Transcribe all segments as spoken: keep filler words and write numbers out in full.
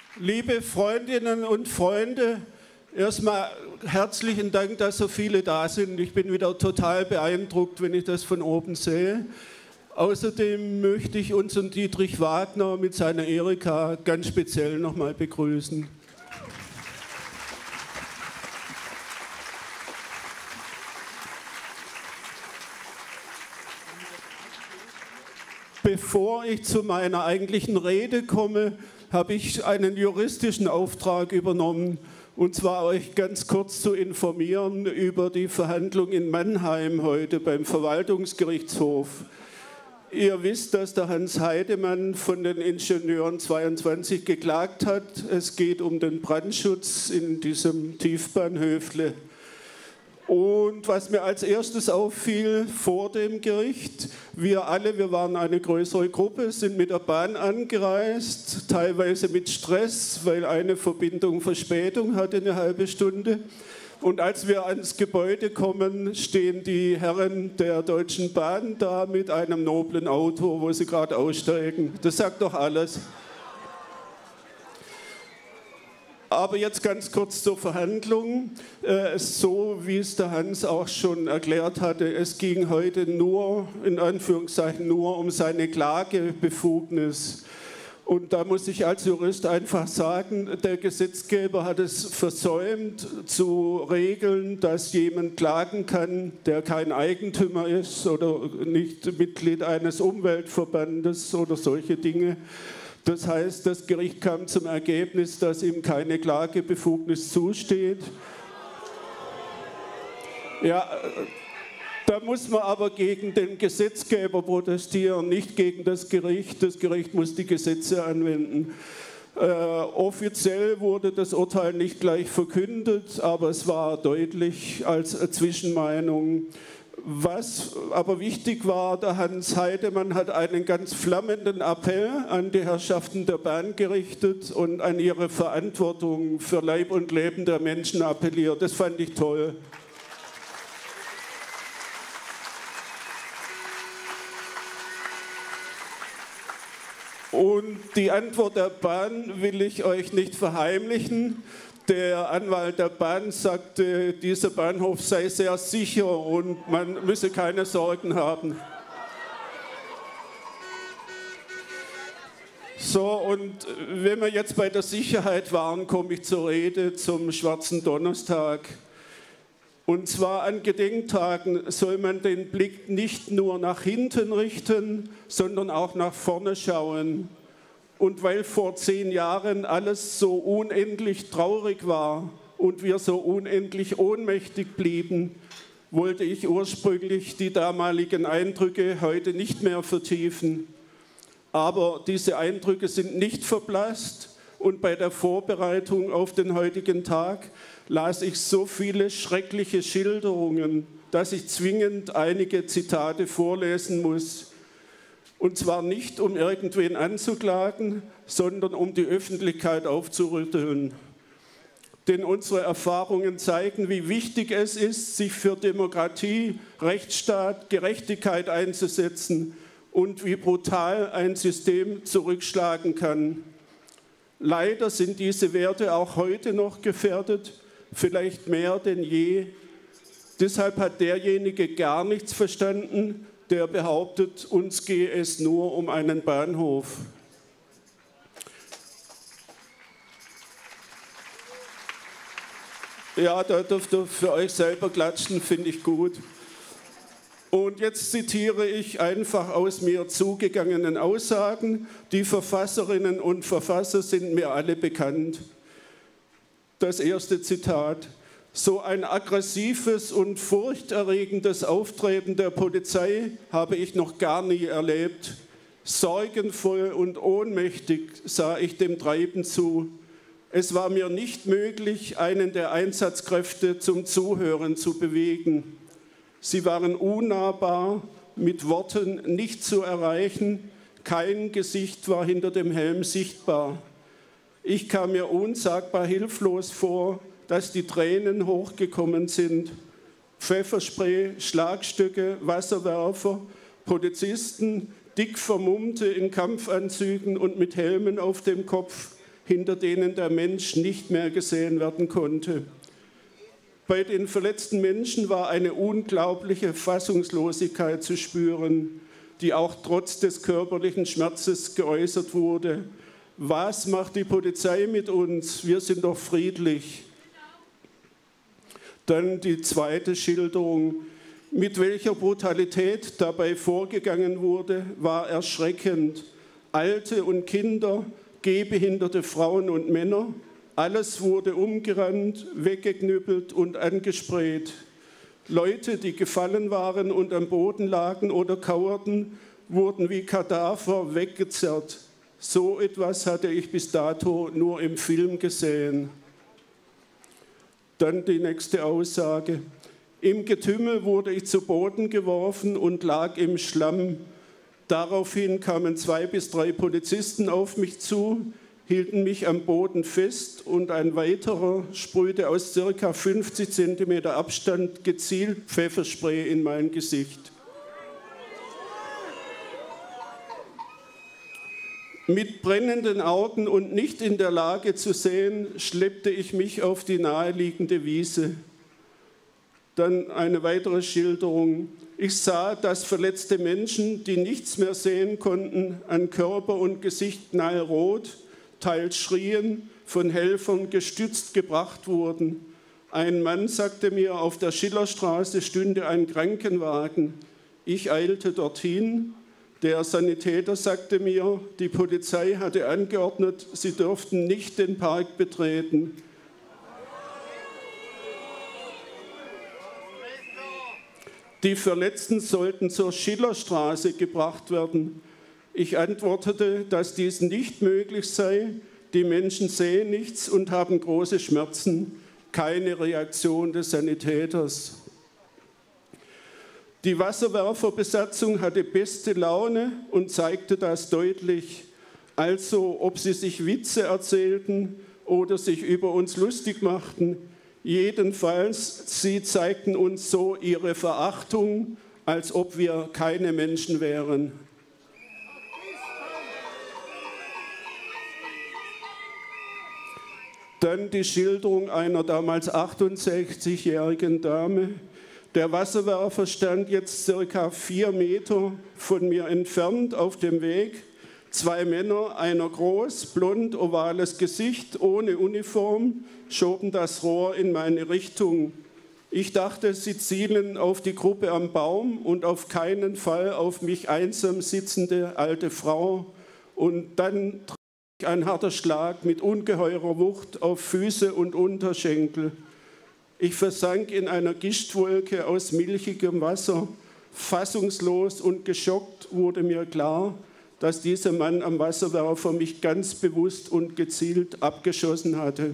Liebe Freundinnen und Freunde, erstmal herzlichen Dank, dass so viele da sind. Ich bin wieder total beeindruckt, wenn ich das von oben sehe. Außerdem möchte ich unseren Dietrich Wagner mit seiner Erika ganz speziell nochmal begrüßen. Bevor ich zu meiner eigentlichen Rede komme, habe ich einen juristischen Auftrag übernommen, und zwar euch ganz kurz zu informieren über die Verhandlung in Mannheim heute beim Verwaltungsgerichtshof. Ihr wisst, dass der Hans Heidemann von den Ingenieuren zweiundzwanzig geklagt hat. Es geht um den Brandschutz in diesem Tiefbahnhöfle. Und was mir als erstes auffiel vor dem Gericht, wir alle, wir waren eine größere Gruppe, sind mit der Bahn angereist, teilweise mit Stress, weil eine Verbindung Verspätung hatte, eine halbe Stunde. Und als wir ans Gebäude kommen, stehen die Herren der Deutschen Bahn da mit einem noblen Auto, wo sie gerade aussteigen. Das sagt doch alles. Aber jetzt ganz kurz zur Verhandlung. Äh, so wie es der Hans auch schon erklärt hatte, es ging heute nur, in Anführungszeichen nur, um seine Klagebefugnis. Und da muss ich als Jurist einfach sagen, der Gesetzgeber hat es versäumt zu regeln, dass jemand klagen kann, der kein Eigentümer ist oder nicht Mitglied eines Umweltverbandes oder solche Dinge. Das heißt, das Gericht kam zum Ergebnis, dass ihm keine Klagebefugnis zusteht. Ja, da muss man aber gegen den Gesetzgeber protestieren, nicht gegen das Gericht. Das Gericht muss die Gesetze anwenden. Äh, offiziell wurde das Urteil nicht gleich verkündet, aber es war deutlich als Zwischenmeinung. Was aber wichtig war, der Hans Heidemann hat einen ganz flammenden Appell an die Herrschaften der Bahn gerichtet und an ihre Verantwortung für Leib und Leben der Menschen appelliert. Das fand ich toll. Und die Antwort der Bahn will ich euch nicht verheimlichen. Der Anwalt der Bahn sagte, dieser Bahnhof sei sehr sicher und man müsse keine Sorgen haben. So, und wenn wir jetzt bei der Sicherheit waren, komme ich zur Rede zum Schwarzen Donnerstag. Und zwar an Gedenktagen soll man den Blick nicht nur nach hinten richten, sondern auch nach vorne schauen. Und weil vor zehn Jahren alles so unendlich traurig war und wir so unendlich ohnmächtig blieben, wollte ich ursprünglich die damaligen Eindrücke heute nicht mehr vertiefen. Aber diese Eindrücke sind nicht verblasst und bei der Vorbereitung auf den heutigen Tag las ich so viele schreckliche Schilderungen, dass ich zwingend einige Zitate vorlesen muss. Und zwar nicht, um irgendwen anzuklagen, sondern um die Öffentlichkeit aufzurütteln. Denn unsere Erfahrungen zeigen, wie wichtig es ist, sich für Demokratie, Rechtsstaat, Gerechtigkeit einzusetzen und wie brutal ein System zurückschlagen kann. Leider sind diese Werte auch heute noch gefährdet, vielleicht mehr denn je. Deshalb hat derjenige gar nichts verstanden, der behauptet, uns gehe es nur um einen Bahnhof. Ja, da dürft ihr für euch selber klatschen, finde ich gut. Und jetzt zitiere ich einfach aus mir zugegangenen Aussagen. Die Verfasserinnen und Verfasser sind mir alle bekannt. Das erste Zitat. So ein aggressives und furchterregendes Auftreten der Polizei habe ich noch gar nie erlebt. Sorgenvoll und ohnmächtig sah ich dem Treiben zu. Es war mir nicht möglich, einen der Einsatzkräfte zum Zuhören zu bewegen. Sie waren unnahbar, mit Worten nicht zu erreichen. Kein Gesicht war hinter dem Helm sichtbar. Ich kam mir unsagbar hilflos vor, dass die Tränen hochgekommen sind. Pfefferspray, Schlagstöcke, Wasserwerfer, Polizisten, dick Vermummte in Kampfanzügen und mit Helmen auf dem Kopf, hinter denen der Mensch nicht mehr gesehen werden konnte. Bei den verletzten Menschen war eine unglaubliche Fassungslosigkeit zu spüren, die auch trotz des körperlichen Schmerzes geäußert wurde. Was macht die Polizei mit uns? Wir sind doch friedlich. Dann die zweite Schilderung. Mit welcher Brutalität dabei vorgegangen wurde, war erschreckend. Alte und Kinder, gehbehinderte Frauen und Männer, alles wurde umgerannt, weggeknüppelt und angesprayt. Leute, die gefallen waren und am Boden lagen oder kauerten, wurden wie Kadaver weggezerrt. So etwas hatte ich bis dato nur im Film gesehen. Dann die nächste Aussage. Im Getümmel wurde ich zu Boden geworfen und lag im Schlamm. Daraufhin kamen zwei bis drei Polizisten auf mich zu, hielten mich am Boden fest und ein weiterer sprühte aus ca. fünfzig Zentimeter Abstand gezielt Pfefferspray in mein Gesicht. Mit brennenden Augen und nicht in der Lage zu sehen, schleppte ich mich auf die naheliegende Wiese. Dann eine weitere Schilderung. Ich sah, dass verletzte Menschen, die nichts mehr sehen konnten, an Körper und Gesicht knallrot, teils schrien, von Helfern gestützt gebracht wurden. Ein Mann sagte mir, auf der Schillerstraße stünde ein Krankenwagen. Ich eilte dorthin. Der Sanitäter sagte mir, die Polizei hatte angeordnet, sie dürften nicht den Park betreten. Die Verletzten sollten zur Schillerstraße gebracht werden. Ich antwortete, dass dies nicht möglich sei. Die Menschen sehen nichts und haben große Schmerzen. Keine Reaktion des Sanitäters. Die Wasserwerferbesatzung hatte beste Laune und zeigte das deutlich. Also, ob sie sich Witze erzählten oder sich über uns lustig machten. Jedenfalls, sie zeigten uns so ihre Verachtung, als ob wir keine Menschen wären. Dann die Schilderung einer damals achtundsechzigjährigen Dame. Der Wasserwerfer stand jetzt circa vier Meter von mir entfernt auf dem Weg. Zwei Männer, einer groß, blond, ovales Gesicht, ohne Uniform, schoben das Rohr in meine Richtung. Ich dachte, sie zielen auf die Gruppe am Baum und auf keinen Fall auf mich einsam sitzende alte Frau. Und dann traf ich ein harter Schlag mit ungeheurer Wucht auf Füße und Unterschenkel. Ich versank in einer Gischtwolke aus milchigem Wasser. Fassungslos und geschockt wurde mir klar, dass dieser Mann am Wasserwerfer mich ganz bewusst und gezielt abgeschossen hatte.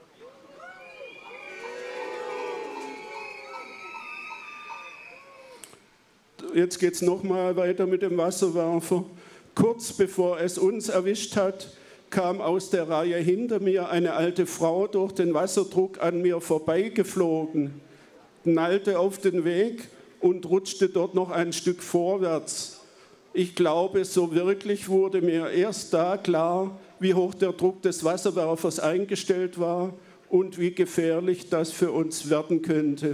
Jetzt geht es nochmal weiter mit dem Wasserwerfer. Kurz bevor es uns erwischt hat, kam aus der Reihe hinter mir eine alte Frau durch den Wasserdruck an mir vorbeigeflogen, knallte auf den Weg und rutschte dort noch ein Stück vorwärts. Ich glaube, so wirklich wurde mir erst da klar, wie hoch der Druck des Wasserwerfers eingestellt war und wie gefährlich das für uns werden könnte.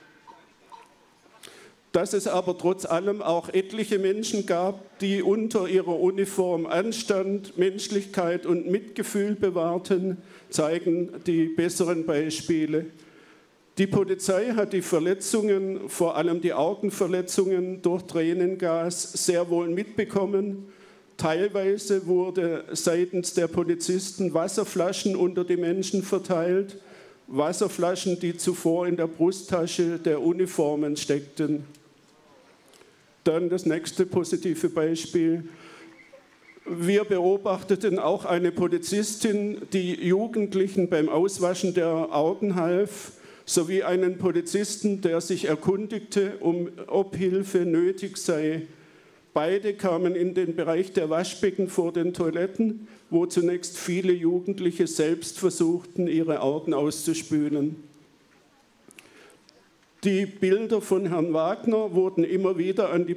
Dass es aber trotz allem auch etliche Menschen gab, die unter ihrer Uniform Anstand, Menschlichkeit und Mitgefühl bewahrten, zeigen die besseren Beispiele. Die Polizei hat die Verletzungen, vor allem die Augenverletzungen durch Tränengas, sehr wohl mitbekommen. Teilweise wurde seitens der Polizisten Wasserflaschen unter die Menschen verteilt, Wasserflaschen, die zuvor in der Brusttasche der Uniformen steckten. Dann das nächste positive Beispiel. Wir beobachteten auch eine Polizistin, die Jugendlichen beim Auswaschen der Augen half, sowie einen Polizisten, der sich erkundigte, um, ob Hilfe nötig sei. Beide kamen in den Bereich der Waschbecken vor den Toiletten, wo zunächst viele Jugendliche selbst versuchten, ihre Augen auszuspülen. Die Bilder von Herrn Wagner wurden immer wieder an die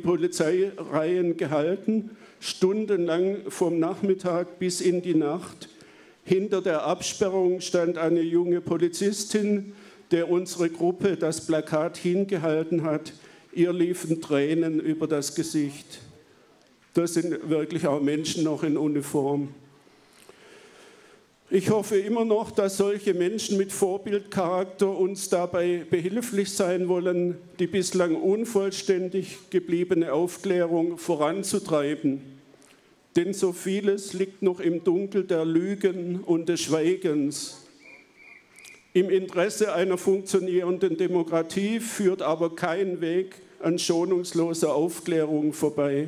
Polizeireihen gehalten, stundenlang vom Nachmittag bis in die Nacht. Hinter der Absperrung stand eine junge Polizistin, der unsere Gruppe das Plakat hingehalten hat. Ihr liefen Tränen über das Gesicht. Das sind wirklich auch Menschen noch in Uniform. Ich hoffe immer noch, dass solche Menschen mit Vorbildcharakter uns dabei behilflich sein wollen, die bislang unvollständig gebliebene Aufklärung voranzutreiben. Denn so vieles liegt noch im Dunkel der Lügen und des Schweigens. Im Interesse einer funktionierenden Demokratie führt aber kein Weg an schonungsloser Aufklärung vorbei.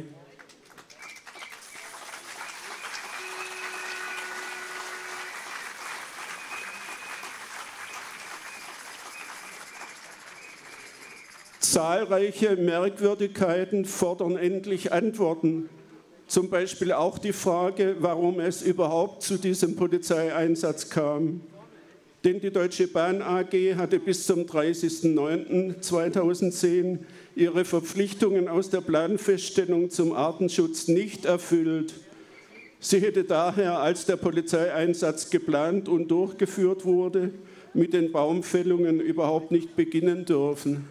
Zahlreiche Merkwürdigkeiten fordern endlich Antworten. Zum Beispiel auch die Frage, warum es überhaupt zu diesem Polizeieinsatz kam. Denn die Deutsche Bahn A G hatte bis zum dreißigsten neunten zweitausendzehn ihre Verpflichtungen aus der Planfeststellung zum Artenschutz nicht erfüllt. Sie hätte daher, als der Polizeieinsatz geplant und durchgeführt wurde, mit den Baumfällungen überhaupt nicht beginnen dürfen.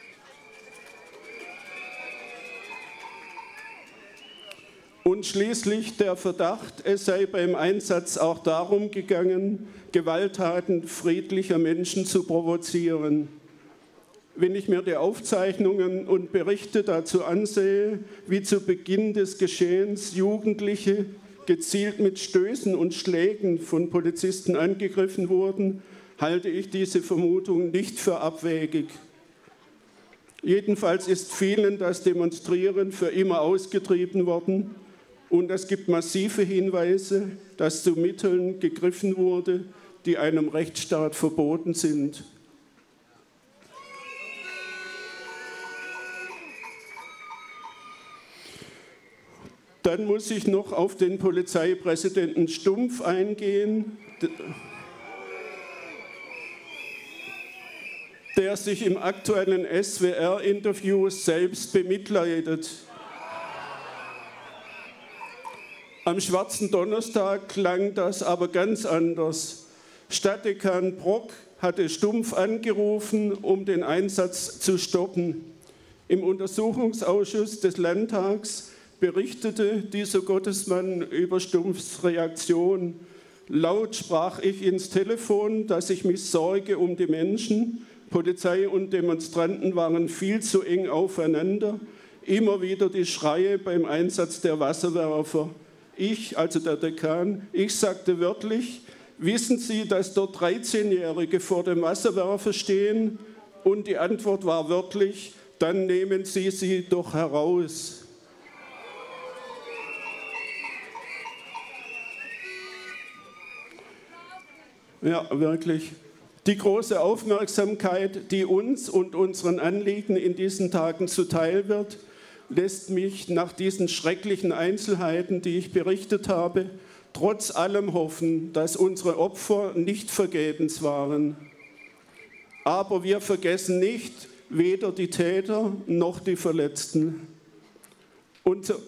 Und schließlich der Verdacht, es sei beim Einsatz auch darum gegangen, Gewalttaten friedlicher Menschen zu provozieren. Wenn ich mir die Aufzeichnungen und Berichte dazu ansehe, wie zu Beginn des Geschehens Jugendliche gezielt mit Stößen und Schlägen von Polizisten angegriffen wurden, halte ich diese Vermutung nicht für abwegig. Jedenfalls ist vielen das Demonstrieren für immer ausgetrieben worden. Und es gibt massive Hinweise, dass zu Mitteln gegriffen wurde, die einem Rechtsstaat verboten sind. Dann muss ich noch auf den Polizeipräsidenten Stumpf eingehen, der sich im aktuellen S W R-Interview selbst bemitleidet. Am Schwarzen Donnerstag klang das aber ganz anders. Stadtdekan Brock hatte Stumpf angerufen, um den Einsatz zu stoppen. Im Untersuchungsausschuss des Landtags berichtete dieser Gottesmann über Stumpfs Reaktion. Laut sprach ich ins Telefon, dass ich mich sorge um die Menschen. Polizei und Demonstranten waren viel zu eng aufeinander. Immer wieder die Schreie beim Einsatz der Wasserwerfer. Ich, also der Dekan, ich sagte wörtlich, wissen Sie, dass dort dreizehnjährige vor dem Wasserwerfer stehen? Und die Antwort war wörtlich, dann nehmen Sie sie doch heraus. Ja, wirklich. Die große Aufmerksamkeit, die uns und unseren Anliegen in diesen Tagen zuteil wird, lässt mich nach diesen schrecklichen Einzelheiten, die ich berichtet habe, trotz allem hoffen, dass unsere Opfer nicht vergebens waren. Aber wir vergessen nicht weder die Täter noch die Verletzten. Und so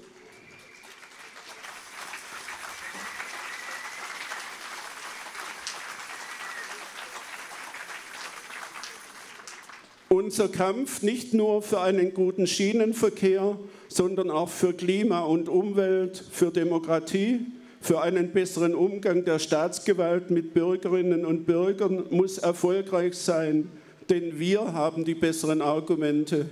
Unser Kampf nicht nur für einen guten Schienenverkehr, sondern auch für Klima und Umwelt, für Demokratie, für einen besseren Umgang der Staatsgewalt mit Bürgerinnen und Bürgern muss erfolgreich sein, denn wir haben die besseren Argumente.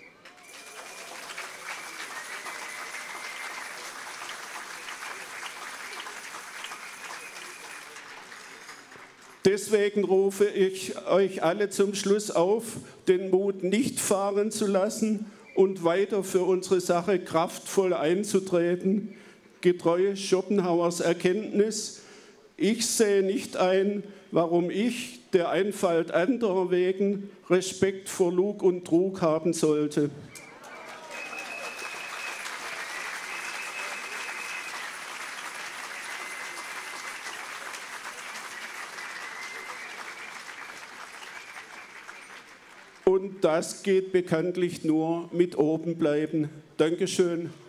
Deswegen rufe ich euch alle zum Schluss auf, den Mut nicht fahren zu lassen und weiter für unsere Sache kraftvoll einzutreten, getreu Schopenhauers Erkenntnis. Ich sehe nicht ein, warum ich, der Einfalt anderer wegen, Respekt vor Lug und Trug haben sollte. Und das geht bekanntlich nur mit oben bleiben. Dankeschön.